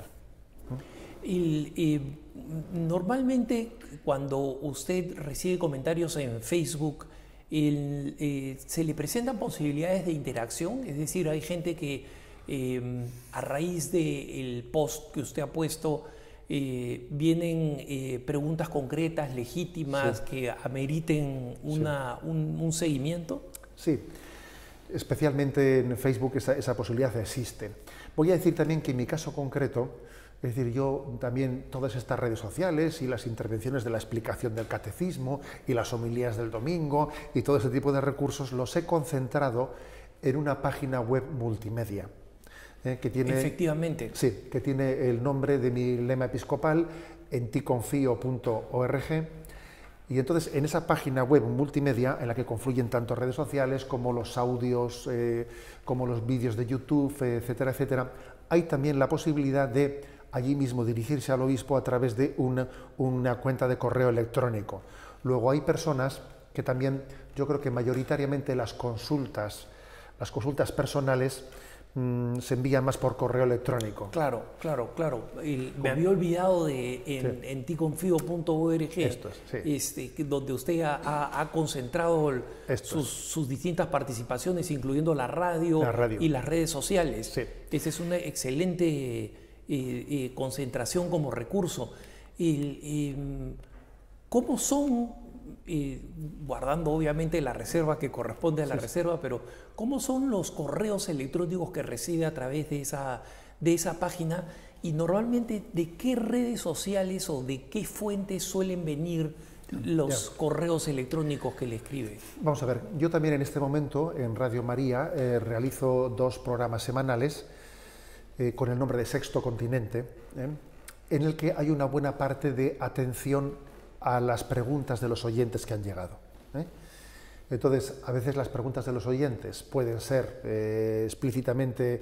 Normalmente, cuando usted recibe comentarios en Facebook, ¿se le presentan posibilidades de interacción? Es decir, hay gente que a raíz del post que usted ha puesto, vienen preguntas concretas, legítimas, sí, que ameriten un seguimiento. Sí, especialmente en Facebook esa posibilidad existe. Voy a decir también que en mi caso concreto, es decir, yo también todas estas redes sociales y las intervenciones de la explicación del catecismo y las homilías del domingo y todo ese tipo de recursos los he concentrado en una página web multimedia. Que tiene, efectivamente. Sí, que tiene el nombre de mi lema episcopal, enticonfio.org, y entonces en esa página web multimedia, en la que confluyen tanto redes sociales como los audios, como los vídeos de YouTube, etcétera, etcétera, hay también la posibilidad de allí mismo dirigirse al obispo a través de una cuenta de correo electrónico. Luego hay personas que también, yo creo que mayoritariamente las consultas personales se envían más por correo electrónico. Claro. Me había olvidado de enticonfio.org, sí, donde usted ha concentrado sus distintas participaciones, incluyendo la radio y las redes sociales. Sí. Esa es una excelente concentración como recurso. ¿Cómo son, guardando obviamente la reserva que corresponde a la reserva, pero cómo son los correos electrónicos que recibe a través de esa página, y normalmente de qué redes sociales o de qué fuentes suelen venir los correos electrónicos que le escribe? Vamos a ver, yo también en este momento en Radio María realizo 2 programas semanales con el nombre de Sexto Continente, en el que hay una buena parte de atención a las preguntas de los oyentes que han llegado. Entonces, a veces las preguntas de los oyentes pueden ser explícitamente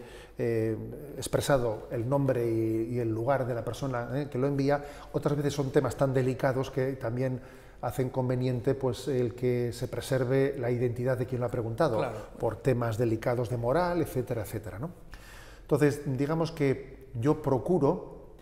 expresado el nombre y el lugar de la persona que lo envía. Otras veces son temas tan delicados que también hacen conveniente, pues, el que se preserve la identidad de quien lo ha preguntado, claro, por temas delicados de moral, etcétera, etcétera, ¿no? Entonces, digamos que yo procuro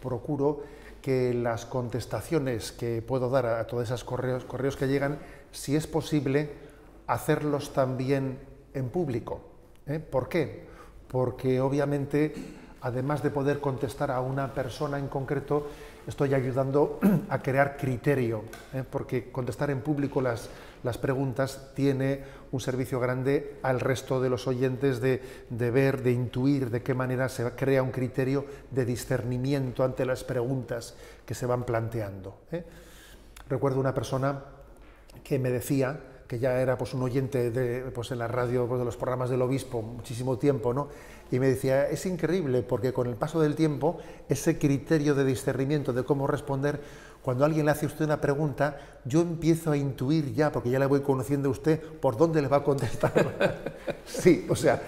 que las contestaciones que puedo dar a todos esos correos que llegan, si es posible, hacerlos también en público. ¿Por qué? Porque obviamente, además de poder contestar a una persona en concreto, estoy ayudando a crear criterio, porque contestar en público las preguntas tiene un servicio grande al resto de los oyentes de ver, de intuir de qué manera se crea un criterio de discernimiento ante las preguntas que se van planteando. Recuerdo una persona que me decía, que ya era, pues, un oyente en la radio, pues, de los programas del obispo muchísimo tiempo, ¿no? Y me decía, es increíble porque con el paso del tiempo ese criterio de discernimiento de cómo responder, cuando alguien le hace a usted una pregunta, yo empiezo a intuir ya, porque ya le voy conociendo a usted, por dónde le va a contestar. Sí, o sea,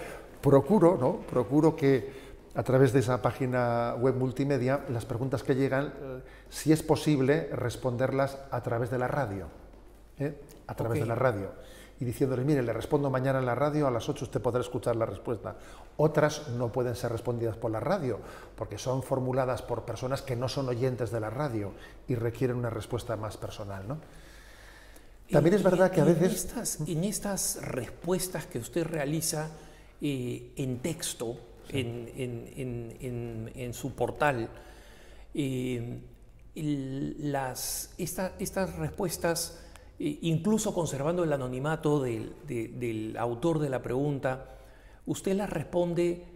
procuro que a través de esa página web multimedia, las preguntas que llegan, si es posible, responderlas a través de la radio. A través de la radio, y diciéndole, mire, le respondo mañana en la radio, a las 8 usted podrá escuchar la respuesta. Otras no pueden ser respondidas por la radio, porque son formuladas por personas que no son oyentes de la radio y requieren una respuesta más personal, ¿no? También es verdad que a veces... En estas respuestas que usted realiza en texto, sí, en su portal, estas respuestas, incluso conservando el anonimato del autor de la pregunta, usted las responde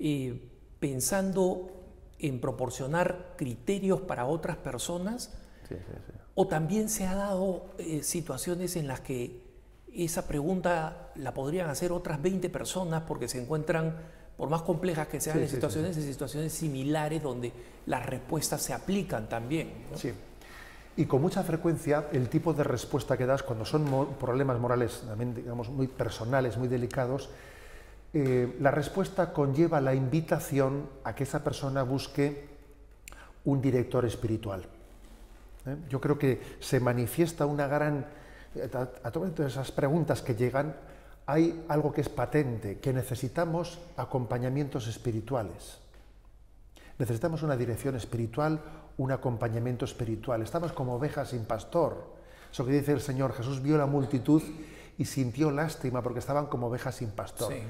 pensando en proporcionar criterios para otras personas, Sí, sí, sí. o también se ha dado situaciones en las que esa pregunta la podrían hacer otras 20 personas porque se encuentran, por más complejas que sean Sí, las sí, situaciones, sí, en situaciones similares donde las respuestas se aplican también, ¿no? Sí. Y con mucha frecuencia el tipo de respuesta que das cuando son problemas morales, también digamos muy personales, muy delicados, la respuesta conlleva la invitación a que esa persona busque un director espiritual. Yo creo que se manifiesta una gran... A todas esas preguntas que llegan, hay algo que es patente, que necesitamos acompañamientos espirituales. Necesitamos una dirección espiritual, un acompañamiento espiritual. Estamos como ovejas sin pastor. Eso que dice el Señor, Jesús vio la multitud y sintió lástima porque estaban como ovejas sin pastor. Sí.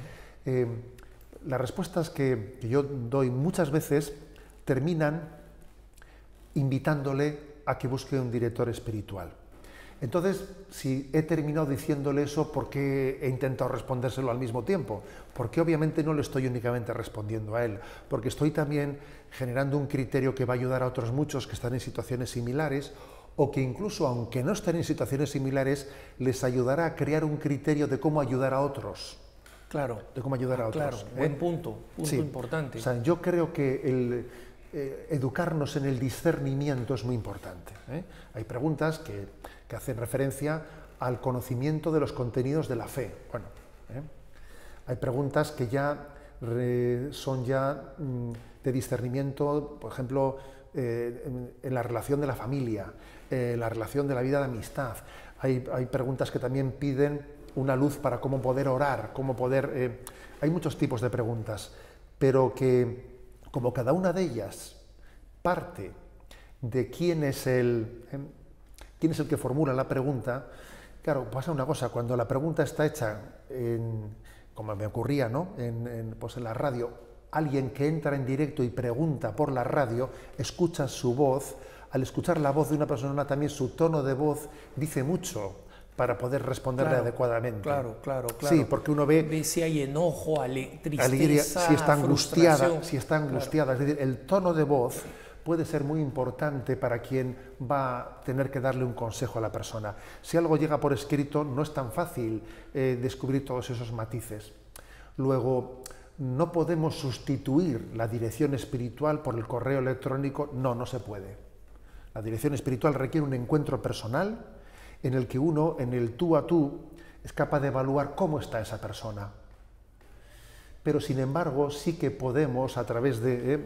Las respuestas que yo doy muchas veces terminan invitándole a que busque un director espiritual. Entonces, si he terminado diciéndole eso, ¿por qué he intentado respondérselo al mismo tiempo? Porque obviamente no le estoy únicamente respondiendo a él, porque estoy también generando un criterio que va a ayudar a otros muchos que están en situaciones similares, o que incluso, aunque no estén en situaciones similares, les ayudará a crear un criterio de cómo ayudar a otros. Claro. De cómo ayudar a otros. Claro, buen punto Sí. importante. O sea, yo creo que educarnos en el discernimiento es muy importante. Hay preguntas que hacen referencia al conocimiento de los contenidos de la fe. Bueno, hay preguntas que ya son ya de discernimiento, por ejemplo, en la relación de la familia, la relación de la vida de amistad. Hay preguntas que también piden una luz para cómo poder orar, cómo poder... hay muchos tipos de preguntas, pero que como cada una de ellas parte de quién es el que formula la pregunta, claro, pasa una cosa, cuando la pregunta está hecha, como me ocurría, ¿no? Pues en la radio, alguien que entra en directo y pregunta por la radio, escucha su voz, al escuchar la voz de una persona también su tono de voz dice mucho para poder responderle adecuadamente. Claro. Sí, porque uno ve si hay enojo, tristeza, alegría, si está angustiada, frustración. Es decir, el tono de voz puede ser muy importante para quien va a tener que darle un consejo a la persona. Si algo llega por escrito, no es tan fácil descubrir todos esos matices. Luego, no podemos sustituir la dirección espiritual por el correo electrónico, no se puede. La dirección espiritual requiere un encuentro personal en el que uno, en el tú a tú, es capaz de evaluar cómo está esa persona. Pero, sin embargo, sí que podemos, a través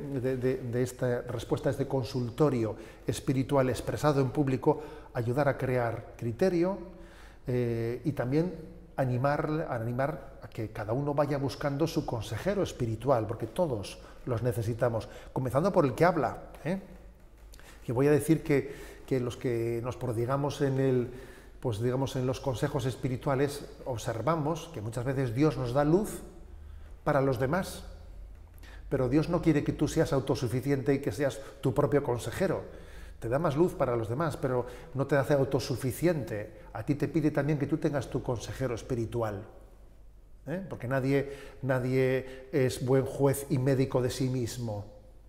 de esta respuesta a este consultorio espiritual expresado en público, ayudar a crear criterio y también animar a que cada uno vaya buscando su consejero espiritual, porque todos los necesitamos, comenzando por el que habla. Y voy a decir que los que nos prodigamos en los consejos espirituales, observamos que muchas veces Dios nos da luz para los demás, pero Dios no quiere que tú seas autosuficiente y que seas tu propio consejero. Te da más luz para los demás, pero no te hace autosuficiente. A ti te pide también que tú tengas tu consejero espiritual, porque nadie es buen juez y médico de sí mismo.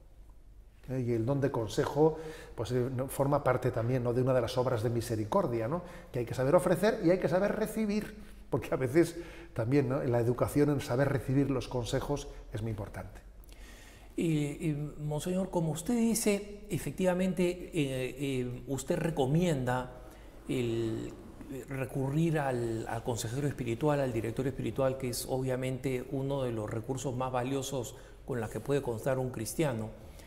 Y el don de consejo pues, forma parte también, ¿no?, de una de las obras de misericordia, ¿no?, que hay que saber ofrecer y hay que saber recibir, porque a veces también, ¿no?, en la educación, en saber recibir los consejos es muy importante. Monseñor, como usted dice, efectivamente usted recomienda recurrir al consejero espiritual, al director espiritual, que es obviamente uno de los recursos más valiosos con los que puede contar un cristiano.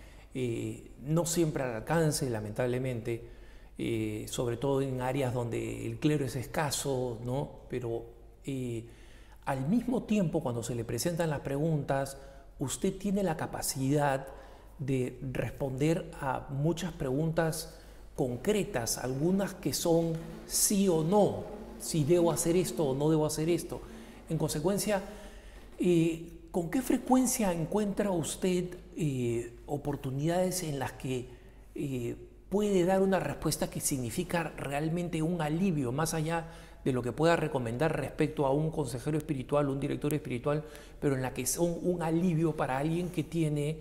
No siempre al alcance, lamentablemente, sobre todo en áreas donde el clero es escaso, ¿no? Pero al mismo tiempo, cuando se le presentan las preguntas, usted tiene la capacidad de responder a muchas preguntas concretas, algunas que son sí o no, si debo hacer esto o no debo hacer esto. En consecuencia, ¿con qué frecuencia encuentra usted oportunidades en las que puede dar una respuesta que significa realmente un alivio, más allá de lo que pueda recomendar respecto a un consejero espiritual, un director espiritual, pero en la que son un alivio para alguien que tiene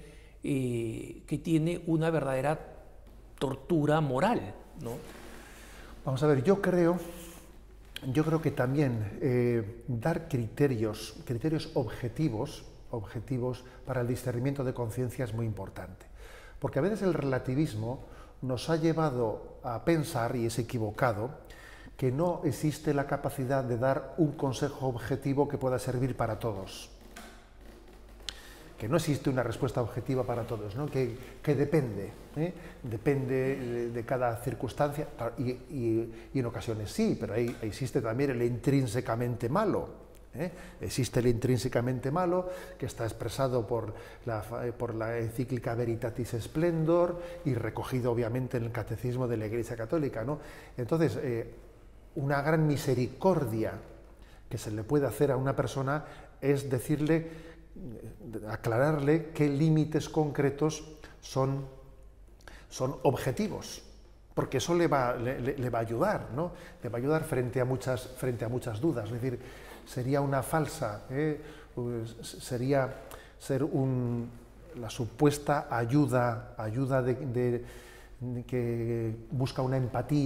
una verdadera tortura moral, ¿no? Vamos a ver, yo creo que también dar criterios objetivos para el discernimiento de conciencia es muy importante. Porque a veces el relativismo nos ha llevado a pensar, y es equivocado, que no existe la capacidad de dar un consejo objetivo que pueda servir para todos. Que no existe una respuesta objetiva para todos, ¿no? Que depende, depende de cada circunstancia, y en ocasiones sí, pero ahí existe también el intrínsecamente malo. Existe el intrínsecamente malo, que está expresado por la encíclica Veritatis Splendor y recogido obviamente en el Catecismo de la Iglesia Católica, ¿no? Entonces, una gran misericordia que se le puede hacer a una persona es decirle, aclararle qué límites concretos son objetivos, porque eso le va a ayudar, ¿no? Le va a ayudar frente a muchas dudas. Es decir, sería una falsa, sería ser la supuesta ayuda que busca una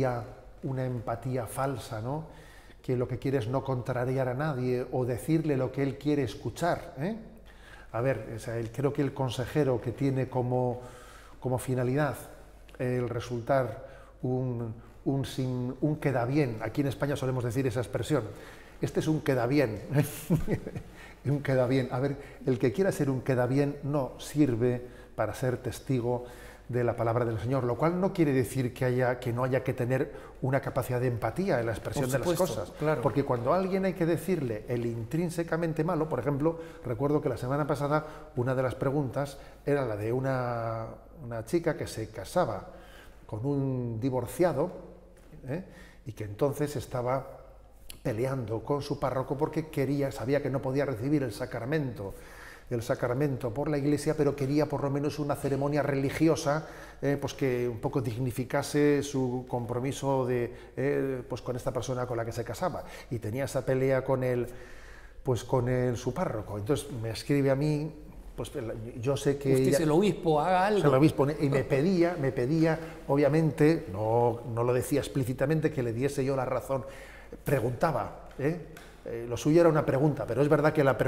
empatía falsa, ¿no? Que lo que quiere es no contrariar a nadie o decirle lo que él quiere escuchar, A ver, o sea, creo que el consejero que tiene como finalidad el resultar un queda bien, aquí en España solemos decir esa expresión, este es un queda bien, un queda bien. A ver, el que quiera ser un queda bien no sirve para ser testigo de la palabra del Señor, lo cual no quiere decir que no haya que tener una capacidad de empatía en la expresión de las cosas. Claro. Porque cuando a alguien hay que decirle el intrínsecamente malo, por ejemplo, recuerdo que la semana pasada una de las preguntas era la de una chica que se casaba con un divorciado, y que entonces estaba peleando con su párroco porque sabía que no podía recibir el sacramento por la Iglesia, pero quería por lo menos una ceremonia religiosa, pues que un poco dignificase su compromiso pues con esta persona con la que se casaba, y tenía esa pelea con su párroco. Entonces me escribe a mí, pues yo sé que usted es el obispo, haga algo. El obispo, y me pedía, obviamente, no lo decía explícitamente, que le diese yo la razón. Preguntaba, lo suyo era una pregunta, pero es verdad que el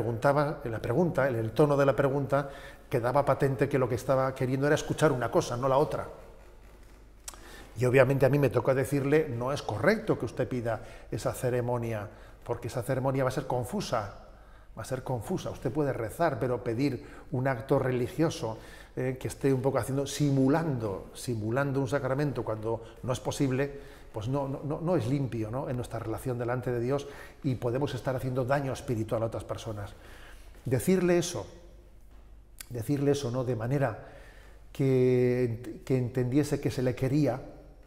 tono de la pregunta quedaba patente que lo que estaba queriendo era escuchar una cosa, no la otra. Y obviamente a mí me tocó decirle, no es correcto que usted pida esa ceremonia, porque esa ceremonia va a ser confusa. Usted puede rezar, pero pedir un acto religioso que esté un poco simulando un sacramento cuando no es posible, pues no es limpio, ¿no?, en nuestra relación delante de Dios, y podemos estar haciendo daño espiritual a otras personas. Decirle eso, ¿no?, de manera que entendiese que se le quería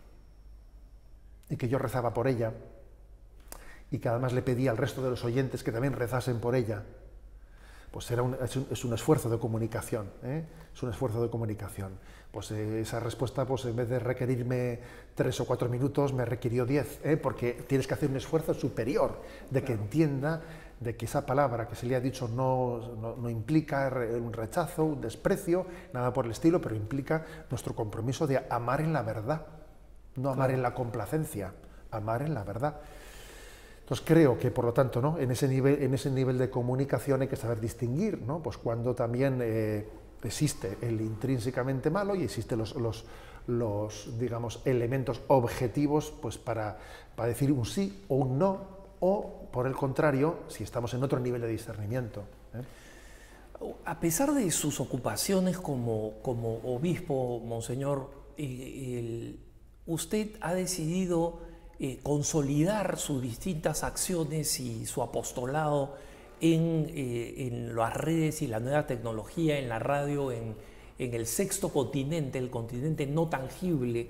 y que yo rezaba por ella, y que además le pedía al resto de los oyentes que también rezasen por ella, pues es un esfuerzo de comunicación, es un esfuerzo de comunicación. Pues esa respuesta, pues en vez de requerirme 3 o 4 minutos, me requirió 10, porque tienes que hacer un esfuerzo superior de que entienda de que esa palabra que se le ha dicho no implica un rechazo, un desprecio, nada por el estilo, pero implica nuestro compromiso de amar en la verdad, no amar en la complacencia, amar en la verdad. Entonces creo que, por lo tanto, ¿no?, en ese nivel de comunicación hay que saber distinguir, ¿no?, pues cuando también existe el intrínsecamente malo y existen los digamos, elementos objetivos, pues para decir un sí o un no, o por el contrario, si estamos en otro nivel de discernimiento. A pesar de sus ocupaciones como obispo, monseñor, usted ha decidido consolidar sus distintas acciones y su apostolado en las redes y la nueva tecnología, en la radio, en el sexto continente, el continente no tangible,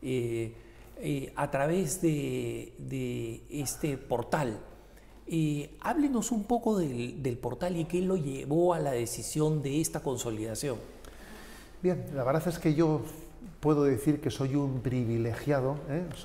a través de este portal. Háblenos un poco del portal y qué lo llevó a la decisión de esta consolidación. Bien, la verdad es que yo puedo decir que soy un privilegiado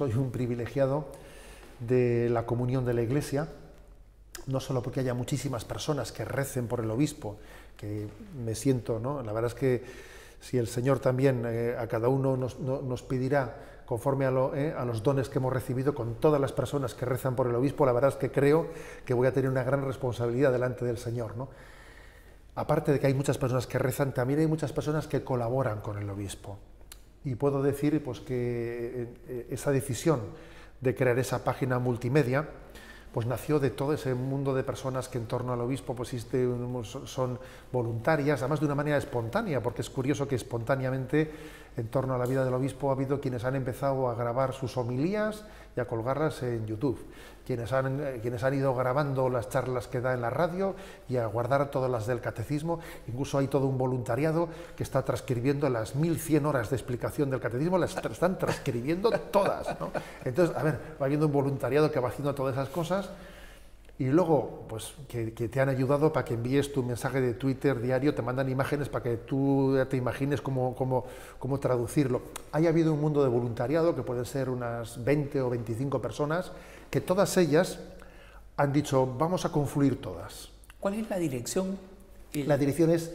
de la comunión de la Iglesia, no solo porque haya muchísimas personas que recen por el obispo, que me siento, ¿no? La verdad es que si el Señor también a cada uno nos pedirá, conforme a los dones que hemos recibido, con todas las personas que rezan por el obispo, la verdad es que creo que voy a tener una gran responsabilidad delante del Señor, ¿no? Aparte de que hay muchas personas que rezan, también hay muchas personas que colaboran con el obispo. Y puedo decir pues, que esa decisión de crear esa página multimedia pues nació de todo ese mundo de personas que en torno al obispo pues, son voluntarias, además de una manera espontánea, porque es curioso que espontáneamente en torno a la vida del obispo ha habido quienes han empezado a grabar sus homilías y a colgarlas en YouTube, quienes han ido grabando las charlas que da en la radio y a guardar todas las del catecismo. Incluso hay todo un voluntariado que está transcribiendo las 1100 horas de explicación del catecismo, las están transcribiendo todas, ¿no? Entonces, a ver, va habiendo un voluntariado que va haciendo todas esas cosas. Y luego, pues, que te han ayudado para que envíes tu mensaje de Twitter diario, te mandan imágenes para que tú te imagines cómo traducirlo. Ha habido un mundo de voluntariado, que pueden ser unas 20 o 25 personas, que todas ellas han dicho, vamos a confluir todas. ¿Cuál es la dirección? La dirección es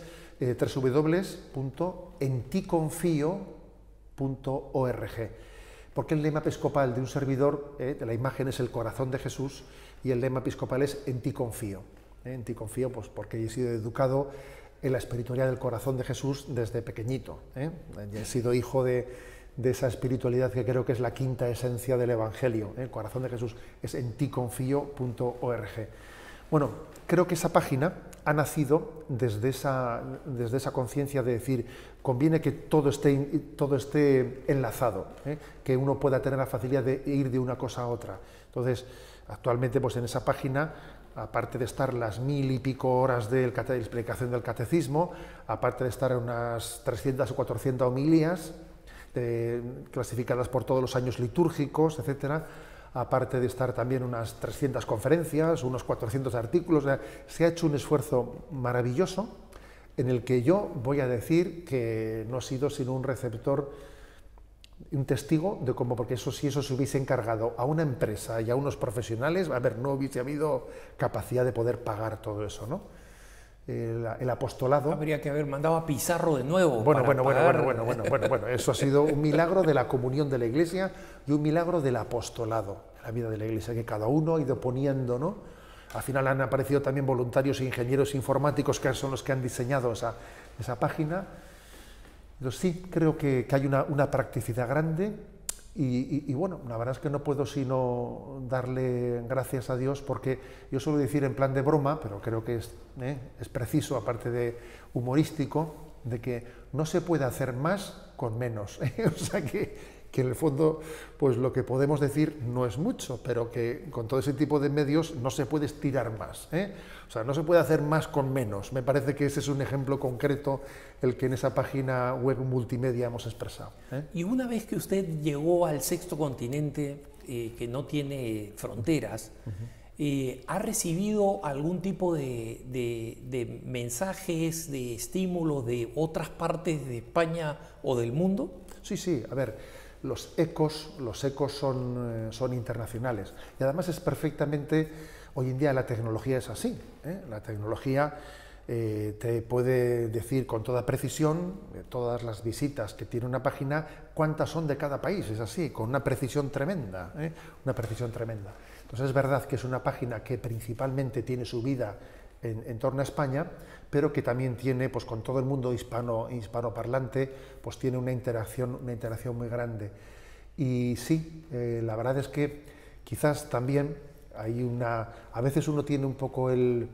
www.enticonfio.org, porque el lema episcopal de un servidor, de la imagen, es el corazón de Jesús, y el lema episcopal es en ti confío. En ti confío, pues porque he sido educado en la espiritualidad del corazón de Jesús desde pequeñito. He sido hijo de esa espiritualidad que creo que es la quinta esencia del Evangelio. El corazón de Jesús es en ti confío.org. Bueno, creo que esa página ha nacido desde esa conciencia de decir, conviene que todo esté enlazado, que uno pueda tener la facilidad de ir de una cosa a otra. Entonces, actualmente, pues en esa página, aparte de estar las 1000 y pico horas de explicación del catecismo, aparte de estar unas 300 o 400 homilías clasificadas por todos los años litúrgicos, etcétera, aparte de estar también unas 300 conferencias, unos 400 artículos, o sea, se ha hecho un esfuerzo maravilloso en el que yo voy a decir que no he sido sino un receptor, un testigo de cómo, porque si eso se hubiese encargado a una empresa y a unos profesionales, a ver, no hubiese habido capacidad de poder pagar todo eso, ¿no? El apostolado... Habría que haber mandado a Pizarro de nuevo. Bueno, eso ha sido un milagro de la comunión de la Iglesia y un milagro del apostolado en la vida de la Iglesia, que cada uno ha ido poniendo, ¿no? Al final han aparecido también voluntarios e ingenieros informáticos que son los que han diseñado esa página. Entonces sí, creo que hay una practicidad grande y bueno, la verdad es que no puedo sino darle gracias a Dios, porque yo suelo decir en plan de broma, pero creo que es preciso, aparte de humorístico, de que no se puede hacer más con menos. O sea que en el fondo, pues lo que podemos decir no es mucho, pero que con todo ese tipo de medios no se puede estirar más, O sea, no se puede hacer más con menos. Me parece que ese es un ejemplo concreto el que en esa página web multimedia hemos expresado. Y una vez que usted llegó al sexto continente, que no tiene fronteras, ¿ha recibido algún tipo de mensajes, de estímulos de otras partes de España o del mundo? Sí, a ver. Los ecos son internacionales y además es perfectamente, hoy en día la tecnología es así, La tecnología te puede decir con toda precisión, todas las visitas que tiene una página, cuántas son de cada país, es así, con una precisión tremenda, una precisión tremenda. Entonces es verdad que es una página que principalmente tiene su vida en torno a España, pero que también tiene, pues con todo el mundo hispanoparlante, pues tiene una interacción muy grande. Y sí, la verdad es que quizás también hay a veces uno tiene un poco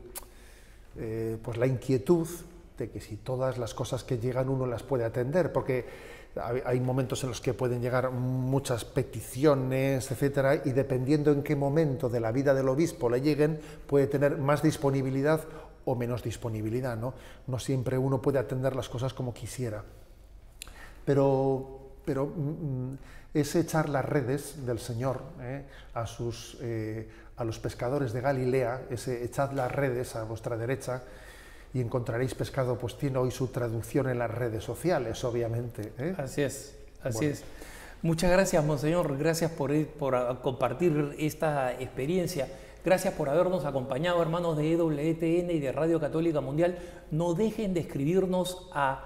pues la inquietud de que si todas las cosas que llegan uno las puede atender, porque hay momentos en los que pueden llegar muchas peticiones, etcétera, y dependiendo en qué momento de la vida del obispo le lleguen, puede tener más disponibilidad o menos disponibilidad, ¿no? No siempre uno puede atender las cosas como quisiera. Pero es echar las redes del Señor a los pescadores de Galilea, echad las redes a vuestra derecha y encontraréis pescado, pues tiene hoy su traducción en las redes sociales, obviamente. Así es. Así Bueno. es. Muchas gracias, monseñor. Gracias por compartir esta experiencia. Gracias por habernos acompañado, hermanos de EWTN y de Radio Católica Mundial. No dejen de escribirnos a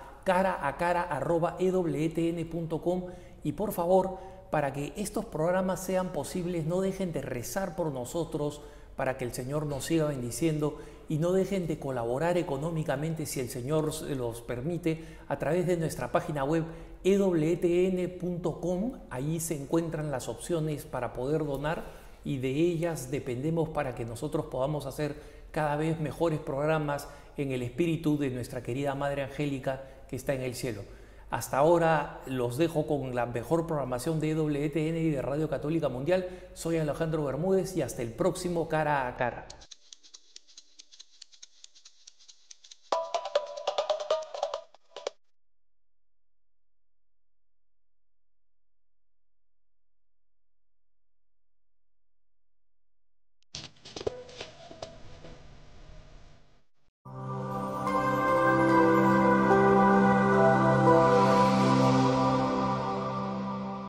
caraacara@ewtn.com y por favor, para que estos programas sean posibles, no dejen de rezar por nosotros para que el Señor nos siga bendiciendo y no dejen de colaborar económicamente, si el Señor los permite, a través de nuestra página web ewtn.com. Ahí se encuentran las opciones para poder donar y de ellas dependemos para que nosotros podamos hacer cada vez mejores programas en el espíritu de nuestra querida Madre Angélica que está en el cielo. Hasta ahora los dejo con la mejor programación de EWTN y de Radio Católica Mundial. Soy Alejandro Bermúdez y hasta el próximo Cara a Cara.